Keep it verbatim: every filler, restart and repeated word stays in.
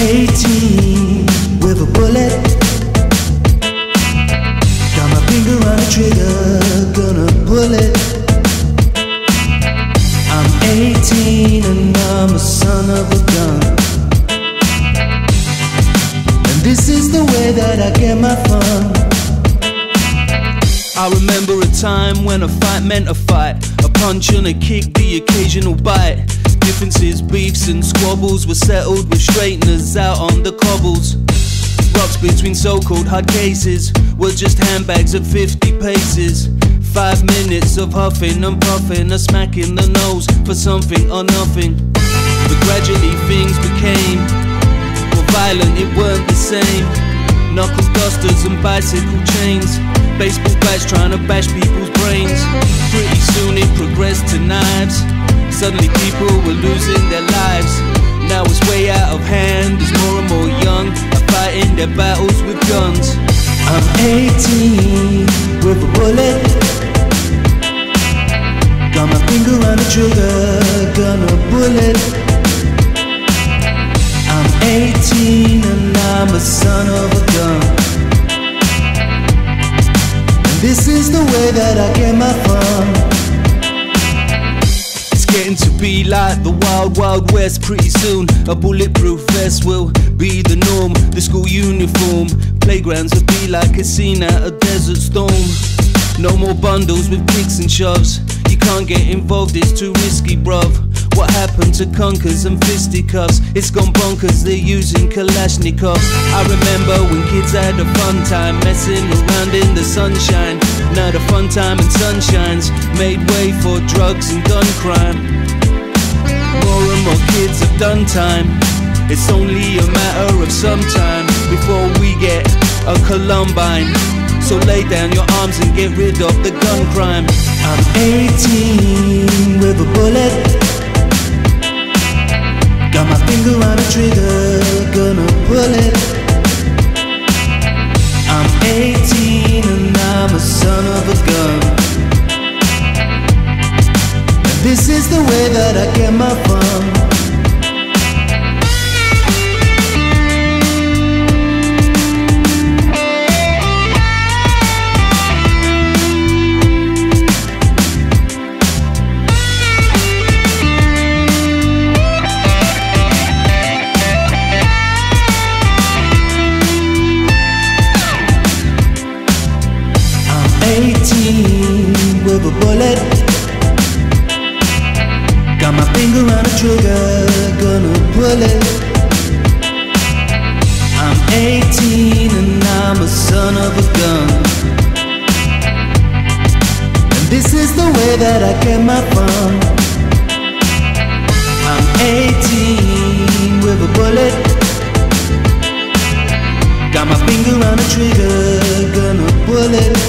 eighteen with a bullet. Got my finger on the trigger, gonna pull it. I'm eighteen and I'm a son of a gun. And this is the way that I get my fun. I remember a time when a fight meant a fight, a punch and a kick, the occasional bite. Differences, beefs and squabbles were settled with straighteners out on the cobbles. Rocks between so-called hard cases were just handbags at fifty paces. Five minutes of huffing and puffing, a smack in the nose for something or nothing. But gradually things became more violent, it weren't the same. Knuckle dusters and bicycle chains, baseball bats trying to bash people's brains. Pretty soon it progressed to knives. Suddenly people were losing their lives. Now it's way out of hand as more and more young are fighting their battles with guns. I'm eighteen with a bullet. Got my finger on the trigger, gonna pull it. I'm eighteen and I'm a son of a gun. And this is the way that I get my fun. Getting to be like the wild, wild west. Pretty soon a bulletproof vest will be the norm. The school uniform, playgrounds will be like a scene at a desert storm. No more bundles with kicks and shoves. You can't get involved, it's too risky, bruv. What happened to conkers and fisticuffs? It's gone bonkers, they're using Kalashnikovs. I remember when kids had a fun time, messing around in the sunshine. Now the fun time and sunshines made way for drugs and gun crime. More and more kids have done time. It's only a matter of some time before we get a Columbine. So lay down your arms and get rid of the gun crime. I'm eighteen with a bullet. Got my finger on the trigger, gonna pull it. I'm eighteen and I'm a son of a gun. And this is the way that I get my fun. eighteen with a bullet. Got my finger on the trigger, gonna pull it. I'm eighteen and I'm a son of a gun. And this is the way that I get my fun. I'm eighteen with a bullet. Got my finger on the trigger, gonna pull it.